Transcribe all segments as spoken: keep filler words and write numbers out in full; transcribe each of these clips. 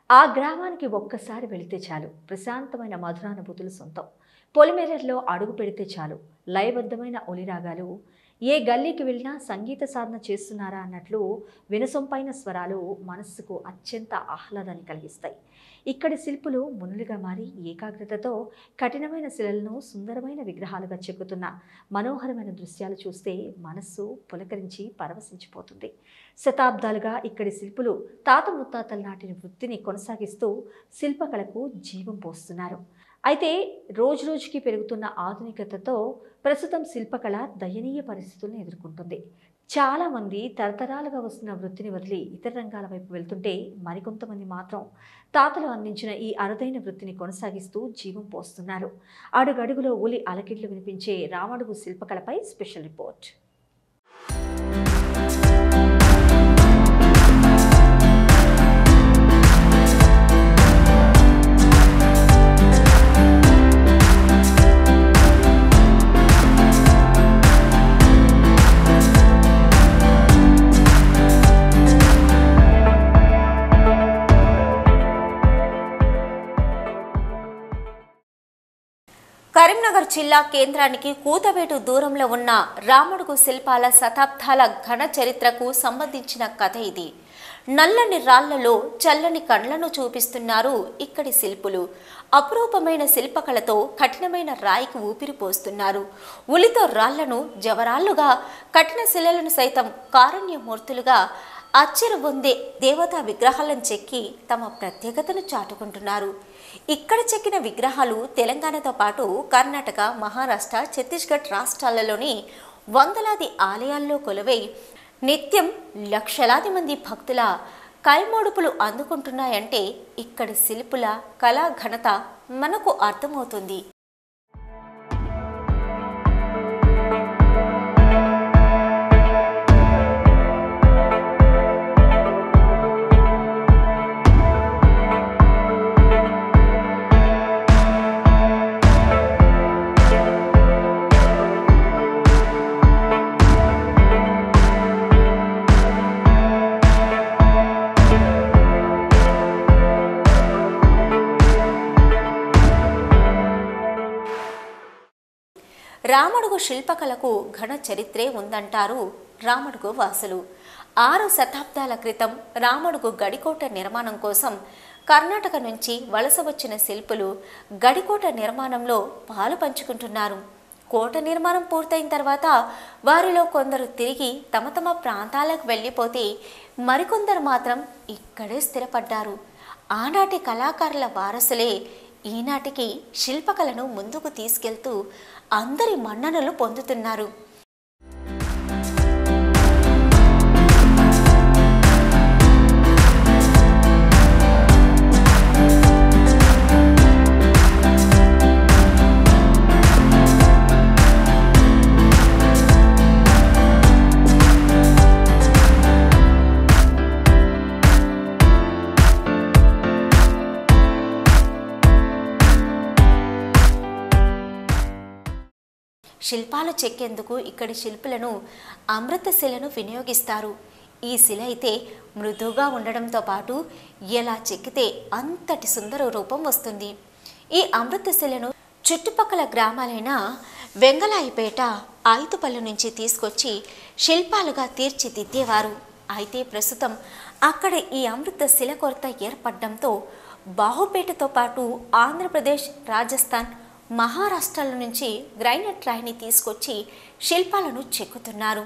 ఆ గ్రామానికి ఒక్కసారి వెళితే చాలు, ప్రశాంతమైన మధురానుభూతులు సొంతం. పొలిమేరల్లో అడుగు పెడితే చాలు, లయబద్ధమైన ఒలిరాగాలు. ఏ గల్లీకి వెళ్ళినా సంగీత సాధన చేస్తున్నారా అన్నట్లు వినసొంపైన స్వరాలు మనస్సుకు అత్యంత ఆహ్లాదాన్ని కలిగిస్తాయి. ఇక్కడి శిల్పులు మునులుగా మారి ఏకాగ్రతతో కఠినమైన శిలలను సుందరమైన విగ్రహాలుగా చెక్కుతున్న మనోహరమైన దృశ్యాలు చూస్తే మనస్సు పులకరించి పరవశించిపోతుంది. శతాబ్దాలుగా ఇక్కడి శిల్పులు తాత ముత్తాతల నాటి వృత్తిని కొనసాగిస్తూ శిల్పకళకు జీవం పోస్తున్నారు. అయితే రోజు రోజుకి పెరుగుతున్న ఆధునికతతో ప్రస్తుతం శిల్పకళ దయనీయ పరిస్థితులను ఎదుర్కొంటుంది. చాలామంది తరతరాలుగా వస్తున్న వృత్తిని వదిలి ఇతర రంగాల వైపు వెళ్తుంటే, మరికొంతమంది మాత్రం తాతలు అందించిన ఈ అరుదైన వృత్తిని కొనసాగిస్తూ జీవం పోస్తున్నారు. అడుగడుగులో ఉలి అలకిట్లు వినిపించే రామడుగు శిల్పకళపై స్పెషల్ రిపోర్ట్. కరీంనగర్ జిల్లా కేంద్రానికి కూతవేటు దూరంలో ఉన్న రామడుగు శిల్పాల శతాబ్దాల ఘన చరిత్రకు సంబంధించిన కథ ఇది. నల్లని రాళ్లలో చల్లని కండ్లను చూపిస్తున్నారు ఇక్కడి శిల్పులు. అపురూపమైన శిల్పకళతో కఠినమైన రాయికి ఊపిరి పోస్తున్నారు. ఉలితో రాళ్లను జవరాళ్లుగా, కఠిన శిలలను సైతం కారుణ్యమూర్తులుగా అచ్చరు పొందే దేవతా విగ్రహాలను చెక్కి తమ ప్రత్యేకతను చాటుకుంటున్నారు. ఇక్కడ చెక్కిన విగ్రహాలు తెలంగాణతో పాటు కర్ణాటక, మహారాష్ట్ర, ఛత్తీస్గఢ్ రాష్ట్రాలలోని వందలాది ఆలయాల్లో కొలువై నిత్యం లక్షలాది మంది భక్తుల కైమోడుపులు అందుకుంటున్నాయంటే ఇక్కడి శిల్పుల కళా ఘనత మనకు అర్థమవుతుంది. రామడుగు శిల్పకళకు ఘన చరిత్రే ఉందంటారు రామడుగు వాసులు. ఆరు శతాబ్దాల క్రితం రామడుగు గడికోట నిర్మాణం కోసం కర్ణాటక నుంచి వలస వచ్చిన శిల్పులు గడికోట నిర్మాణంలో పాలు పంచుకుంటున్నారు. కోట నిర్మాణం పూర్తయిన తర్వాత వారిలో కొందరు తిరిగి తమ తమ ప్రాంతాలకు వెళ్ళిపోతే, మరికొందరు మాత్రం ఇక్కడే స్థిరపడ్డారు. ఆనాటి కళాకారుల వారసులే ఈనాటికి శిల్పకళను ముందుకు తీసుకెళ్తూ అందరి మన్ననలు పొందుతున్నారు. శిల్పాలు చెక్కేందుకు ఇక్కడి శిల్పులను అమృతశిలను వినియోగిస్తారు. ఈ శిల అయితే మృదువుగా ఉండడంతో పాటు ఎలా చెక్కితే అంతటి సుందర రూపం వస్తుంది. ఈ అమృతశిలను చుట్టుపక్కల గ్రామాలైన వెంగళాయిపేట, ఆయుతుపల్లి నుంచి తీసుకొచ్చి శిల్పాలుగా తీర్చిదిద్దేవారు. అయితే ప్రస్తుతం అక్కడ ఈ అమృతశిల కొరత ఏర్పడడంతో బాహుపేటతో పాటు ఆంధ్రప్రదేశ్, రాజస్థాన్, మహారాష్ట్రల నుంచి గ్రైనైట్ రాయిని తీసుకొచ్చి శిల్పాలను చెక్కుతున్నారు.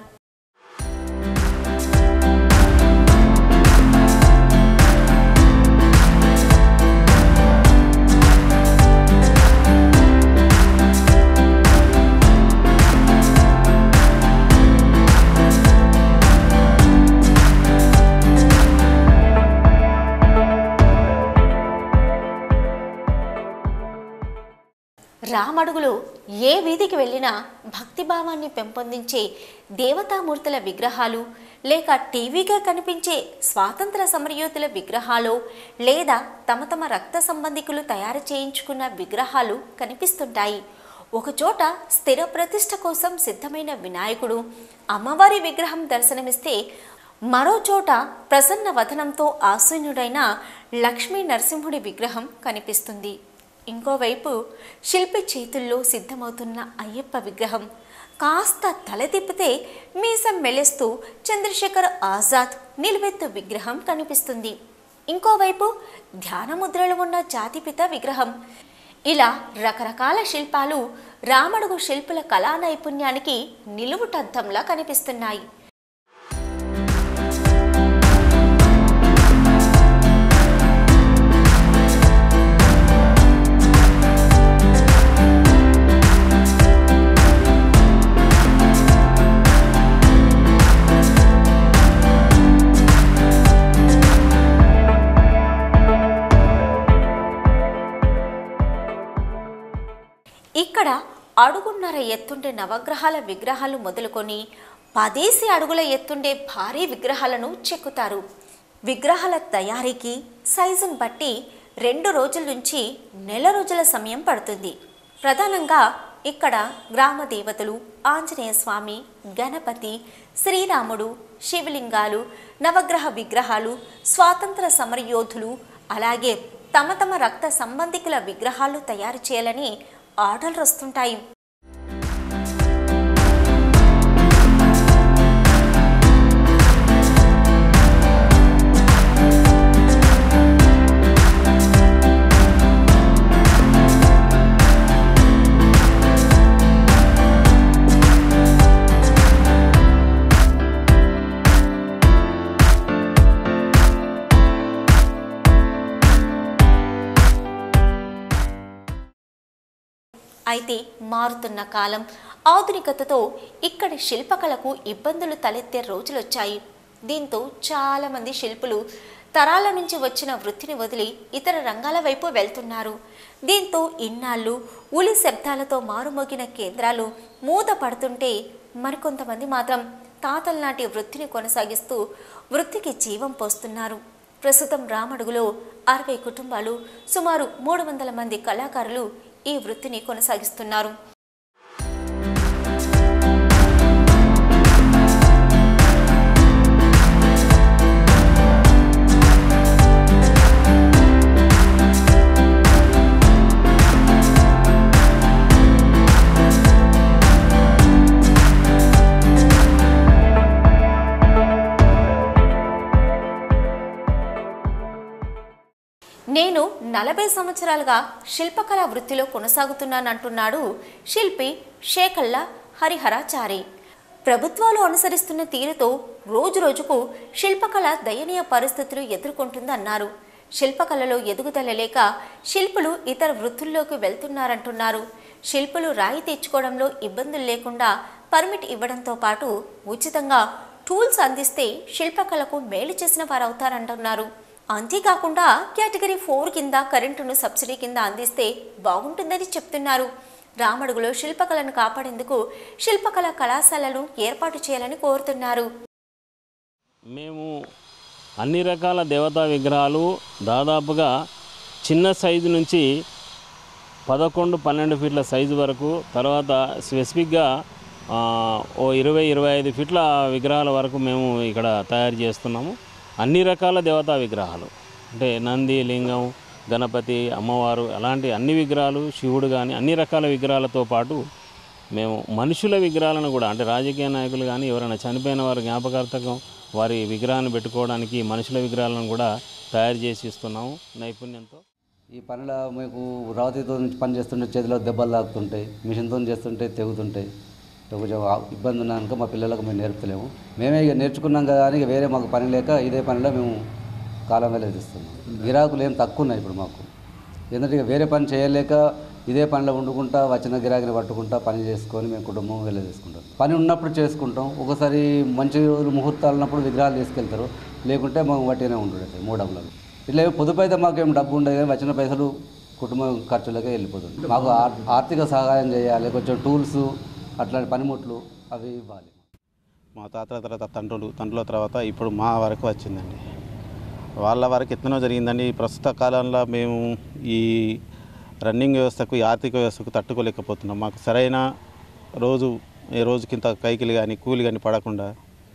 రామడుగులో ఏ వీధికి వెళ్ళినా భక్తిభావాన్ని పెంపొందించే దేవతామూర్తుల విగ్రహాలు, లేక టీవీగా కనిపించే స్వాతంత్ర సమరయోధుల విగ్రహాలు, లేదా తమ తమ రక్త సంబంధికులు తయారు చేయించుకున్న విగ్రహాలు కనిపిస్తుంటాయి. ఒకచోట స్థిర ప్రతిష్ఠ కోసం సిద్ధమైన వినాయకుడు, అమ్మవారి విగ్రహం దర్శనమిస్తే మరో చోట ప్రసన్న వదనంతో ఆసీనుడైన లక్ష్మీ నరసింహుడి విగ్రహం కనిపిస్తుంది. ఇంకోవైపు శిల్పి చేతుల్లో సిద్ధమవుతున్న అయ్యప్ప విగ్రహం కాస్త తల తిప్పితే మీసం మెలేస్తూ చంద్రశేఖర్ ఆజాద్ నిలువెత్తు విగ్రహం కనిపిస్తుంది. ఇంకోవైపు ధ్యానముద్రలు ఉన్న జాతిపిత విగ్రహం. ఇలా రకరకాల శిల్పాలు రామడుగు శిల్పుల కళా నైపుణ్యానికి నిలువుటద్దంలా కనిపిస్తున్నాయి. ఇక్కడ అడుగున్నర ఎత్తుండే నవగ్రహాల విగ్రహాలు మొదలుకొని పదేసి అడుగుల ఎత్తుండే భారీ విగ్రహాలను చెక్కుతారు. విగ్రహాల తయారీకి సైజును బట్టి రెండు రోజుల నుంచి నెల రోజుల సమయం పడుతుంది. ప్రధానంగా ఇక్కడ గ్రామ దేవతలు, ఆంజనేయ స్వామి, గణపతి, శ్రీరాముడు, శివలింగాలు, నవగ్రహ విగ్రహాలు, స్వాతంత్ర సమరయోధులు, అలాగే తమ తమ రక్త సంబంధికుల విగ్రహాలు తయారు చేయాలని ఆర్డర్లు వస్తుంటాయి. అయితే మారుతున్న కాలం, ఆధునికతతో ఇక్కడి శిల్పకళకు ఇబ్బందులు తలెత్తే రోజులొచ్చాయి. దీంతో చాలామంది శిల్పులు తరాల నుంచి వచ్చిన వృత్తిని వదిలి ఇతర రంగాల వైపు వెళ్తున్నారు. దీంతో ఇన్నాళ్ళు ఉలి శబ్దాలతో మారుమోగిన కేంద్రాలు మూత పడుతుంటే మరికొంతమంది మాత్రం తాతల నాటి వృత్తిని కొనసాగిస్తూ వృత్తికి జీవం పోస్తున్నారు. ప్రస్తుతం రామడుగులో అరవై కుటుంబాలు, సుమారు మూడు వందల మంది కళాకారులు ఈ వృత్తిని కొనసాగిస్తున్నారు. నేను నలభై సంవత్సరాలుగా శిల్పకళా వృత్తిలో కొనసాగుతున్నానంటున్నాడు శిల్పి షేకళ్ళ హరిహరాచారి. ప్రభుత్వాలు అనుసరిస్తున్న తీరుతో రోజు రోజుకు శిల్పకళ దయనీయ పరిస్థితులు ఎదుర్కొంటుందన్నారు. శిల్పకళలో ఎదుగుదల లేక శిల్పులు ఇతర వృత్తుల్లోకి వెళ్తున్నారంటున్నారు. శిల్పులు రాయి తెచ్చుకోవడంలో ఇబ్బందులు లేకుండా పర్మిట్ ఇవ్వడంతో పాటు ఉచితంగా టూల్స్ అందిస్తే శిల్పకళకు మేలు చేసిన వారు అవుతారంటున్నారు. అంతేకాకుండా కేటగిరీ ఫోర్ కింద కరెంటును సబ్సిడీ కింద అందిస్తే బాగుంటుందని చెప్తున్నారు. రామడుగులో శిల్పకళను కాపాడేందుకు శిల్పకళ కళాశాలలు ఏర్పాటు చేయాలని కోరుతున్నారు. మేము అన్ని రకాల దేవతా విగ్రహాలు దాదాపుగా చిన్న సైజు నుంచి పదకొండు పన్నెండు ఫీట్ల సైజు వరకు, తర్వాత స్పెసిఫిక్గా ఓ ఇరవై ఇరవై ఐదు ఫీట్ల విగ్రహాల వరకు మేము ఇక్కడ తయారు చేస్తున్నాము. అన్ని రకాల దేవతా విగ్రహాలు అంటే నంది, లింగం, గణపతి, అమ్మవారు అలాంటి అన్ని విగ్రహాలు, శివుడు కానీ అన్ని రకాల విగ్రహాలతో పాటు మేము మనుషుల విగ్రహాలను కూడా అంటే రాజకీయ నాయకులు కానీ ఎవరైనా చనిపోయిన వారు జ్ఞాపకార్థకం వారి విగ్రహాన్ని పెట్టుకోవడానికి మనుషుల విగ్రహాలను కూడా తయారు చేసి ఇస్తున్నాము నైపుణ్యంతో. ఈ పనిలో మీకు రాతితో పని చేస్తుంటే చేతిలో దెబ్బలు తాకుతుంటాయి, మిషన్తో చేస్తుంటే తెగుతుంటాయి. కొంచెం ఇబ్బంది ఉన్నా కనుక మా పిల్లలకు మేము నేర్పుతలేము. మేమే ఇక నేర్చుకున్నాం కదా అని వేరే మాకు పని లేక ఇదే పనిలో మేము కాలం వెల్లడిస్తున్నాం. గిరాకులు ఏం తక్కువ ఉన్నాయి ఇప్పుడు మాకు. ఎందుకంటే ఇక వేరే పని చేయలేక ఇదే పనిలో వండుకుంటా వచ్చిన గిరాకిని పట్టుకుంటా పని చేసుకొని మేము కుటుంబం వెళ్ళేసుకుంటాం. పని ఉన్నప్పుడు చేసుకుంటాం. ఒకసారి మంచి రోజులు ముహూర్తాలు ఉన్నప్పుడు విగ్రహాలు తీసుకెళ్తారు, లేకుంటే మాకు వట్టినే ఉంటుండే మూడు డబ్బులు. ఇట్లా పొదుపు అయితే మాకేం డబ్బు ఉండదు కానీ వచ్చిన పైసలు కుటుంబం ఖర్చులకే వెళ్ళిపోతుంది. మాకు ఆర్థిక సహాయం చేయాలి, కొంచెం టూల్స్ అట్లాంటి పనిముట్లు అవి ఇవ్వాలి. మా తాతల తర్వాత తండ్రులు, తండ్రుల తర్వాత ఇప్పుడు మా వరకు వచ్చిందండి. వాళ్ళ వరకు ఎత్తనో జరిగిందండి. ప్రస్తుత కాలంలో మేము ఈ రన్నింగ్ వ్యవస్థకు, ఈ ఆర్థిక వ్యవస్థకు తట్టుకోలేకపోతున్నాం. మాకు సరైన రోజు ఏ రోజుకింత కైకిలు కానీ కూలి కానీ పడకుండా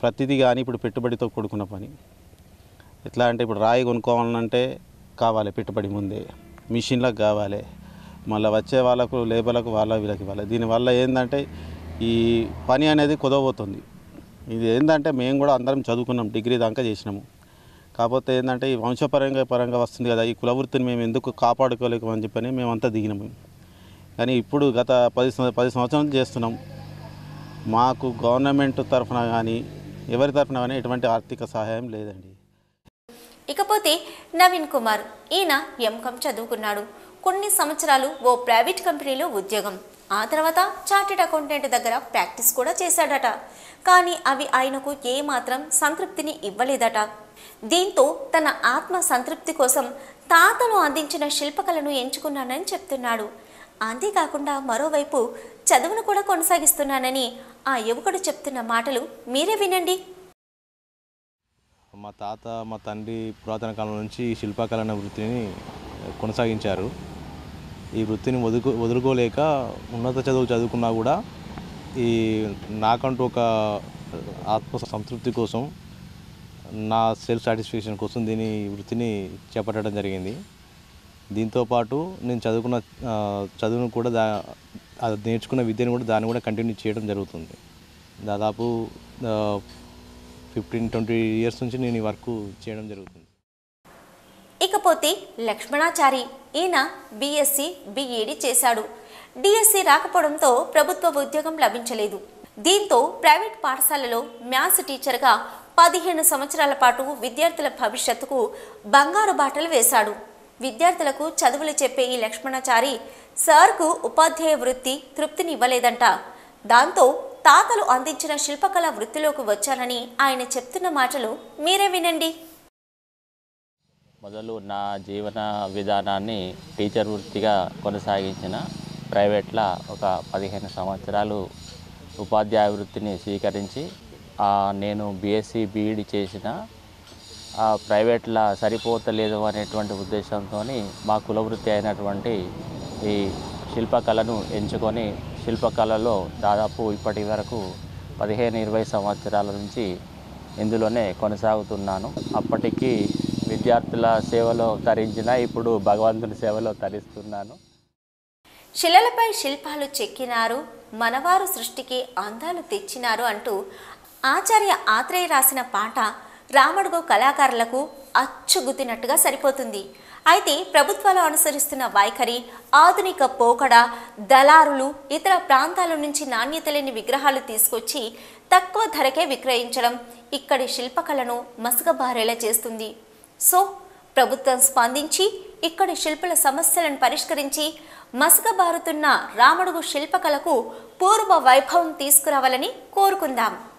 ప్రతిదీ కానీ ఇప్పుడు పెట్టుబడితో కూడుకున్న పని. ఎట్లా అంటే ఇప్పుడు రాయి కొనుక్కోవాలంటే కావాలి పెట్టుబడి ముందే, మిషన్లకు కావాలి, మళ్ళీ వచ్చే వాళ్ళకు లేబర్లకు వాళ్ళ వీళ్ళకి ఇవ్వాలి. దీనివల్ల ఏంటంటే ఈ పని అనేది కుదవబోతుంది. ఇది ఏంటంటే మేము కూడా అందరం చదువుకున్నాం, డిగ్రీ దాకా చేసినాము. కాకపోతే ఏంటంటే ఈ వంశపరంగా పరంగా వస్తుంది కదా, ఈ కులవృత్తిని మేము ఎందుకు కాపాడుకోలేకమని చెప్పని మేమంతా దిగినాము. కానీ ఇప్పుడు గత పది పది సంవత్సరాలు చేస్తున్నాం. మాకు గవర్నమెంట్ తరఫున కానీ ఎవరి తరఫున కానీ ఎటువంటి ఆర్థిక సహాయం లేదండి. ఇకపోతే నవీన్ కుమార్, ఈయన ఎంకామ్ చదువుకున్నాడు. కొన్ని సంవత్సరాలు ఓ ప్రైవేట్ కంపెనీలో ఉద్యోగం, ఆ తర్వాత చార్టెడ్ అకౌంటెంట్ దగ్గర ప్రాక్టీస్ కూడా చేశాడట. కానీ అవి ఆయనకు ఏమాత్రం సంతృప్తిని ఇవ్వలేదట. దీంతో తన ఆత్మ సంతృప్తి కోసం తాతలు అందించిన శిల్పకళను ఎంచుకున్నానని చెప్తున్నాడు. అంతేకాకుండా మరోవైపు చదువును కూడా కొనసాగిస్తున్నానని ఆ యువకుడు చెప్తున్న మాటలు మీరే వినండి. మా తాత మా తండ్రి పురాతన కాలం నుంచి శిల్పకళ అనే వృత్తిని కొనసాగించారు. ఈ వృత్తిని వదులు వదులుకోలేక ఉన్నత చదువు చదువుకున్నా కూడా ఈ నాకంటూ ఒక ఆత్మ సంతృప్తి కోసం, నా సెల్ఫ్ సాటిస్ఫాక్షన్ కోసం దీని వృత్తిని చేపట్టడం జరిగింది. దీంతోపాటు నేను చదువుకున్న చదువును కూడా దా నేర్చుకున్న విద్యను కూడా దాన్ని కూడా కంటిన్యూ చేయడం జరుగుతుంది. దాదాపు ఫిఫ్టీన్ ట్వంటీ ఇయర్స్ నుంచి నేను ఈ వర్క్ చేయడం జరుగుతుంది. ఇకపోతే లక్ష్మణాచారి, ఈయన బీఎస్సీ బీఈడీ చేశాడు. డిఎస్సీ రాకపోవడంతో ప్రభుత్వ ఉద్యోగం లభించలేదు. దీంతో ప్రైవేట్ పాఠశాలలో మ్యాథ్స్ టీచర్గా పదిహేను సంవత్సరాల పాటు విద్యార్థుల భవిష్యత్తుకు బంగారు బాటలు వేశాడు. విద్యార్థులకు చదువులు చెప్పే ఈ లక్ష్మణాచారి సార్కు ఉపాధ్యాయ వృత్తి తృప్తిని ఇవ్వలేదంట. దాంతో తాతలు అందించిన శిల్పకళ వృత్తిలోకి వచ్చానని ఆయన చెప్తున్న మాటలు మీరే వినండి. మొదలు నా జీవన విధానాన్ని టీచర్ వృత్తిగా కొనసాగించిన ప్రైవేట్లో ఒక పదిహేను సంవత్సరాలు ఉపాధ్యాయ వృత్తిని స్వీకరించి నేను బీఎస్సీ బీఈడీ చేసిన ప్రైవేట్లో సరిపోతలేదు అనేటువంటి ఉద్దేశంతో మా కులవృత్తి అయినటువంటి ఈ శిల్పకళను ఎంచుకొని శిల్పకళలో దాదాపు ఇప్పటి వరకు పదిహేను ఇరవై సంవత్సరాల నుంచి ఇందులోనే కొనసాగుతున్నాను. అప్పటికి విద్యార్థుల సేవలో తరించిన, ఇప్పుడు భగవంతుని సేవలో తరిస్తున్నాను. శిలలపై శిల్పాలు చెక్కినారు, మనవారు సృష్టికి అందాలు తెచ్చినారు అంటూ ఆచార్య ఆత్రేయ రాసిన పాట రామడుగు కళాకారులకు అచ్చుగుద్దినట్టుగా సరిపోతుంది. అయితే ప్రభుత్వాలు అనుసరిస్తున్న వైఖరి, ఆధునిక పోకడ, దళారులు ఇతర ప్రాంతాల నుంచి నాణ్యత లేని విగ్రహాలు తీసుకొచ్చి తక్కువ ధరకే విక్రయించడం ఇక్కడి శిల్పకళను మసకబారేలా చేస్తుంది. సో ప్రభుత్వం స్పందించి ఇక్కడి శిల్పుల సమస్యలను పరిష్కరించి మసకబారుతున్న రామడుగు శిల్పకళకు పూర్వ వైభవం తీసుకురావాలని కోరుకుందాం.